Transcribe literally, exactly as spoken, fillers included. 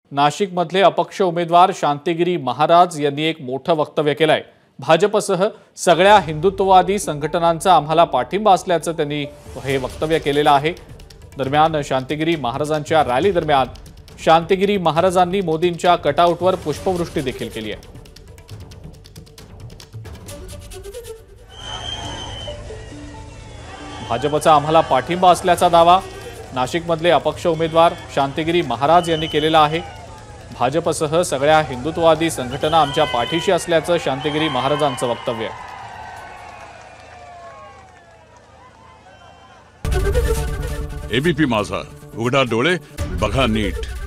नाशिकमधले अपक्ष उमेदवार शांतिगिरी महाराज यांनी एक मोठं वक्तव्य केलंय। भाजपसह सगळ्या हिंदुत्ववादी संघटनांचा आम्हाला पाठिंबा असल्याचं त्यांनी हे वक्तव्य केलेलं आहे। दरम्यान शांतिगिरी महाराजांच्या रॅली दरम्यान शांतिगिरी महाराजांनी मोदींच्या कटआउटवर पुष्पवृष्टी देखील केली आहे। भाजपचा आम्हाला पाठिंबा असल्याचा दावा नाशिकमधले अपक्ष उमेदवार शांतिगिरी महाराज यांनी केलेला आहे। भाजपसह सगळ्या हिंदुत्ववादी संघटना आमच्या पाठीशी असल्याचं शांतिगिरी महाराजांचं वक्तव्य आहे। एबीपी माझा, उघडा डोळे बघा नीट।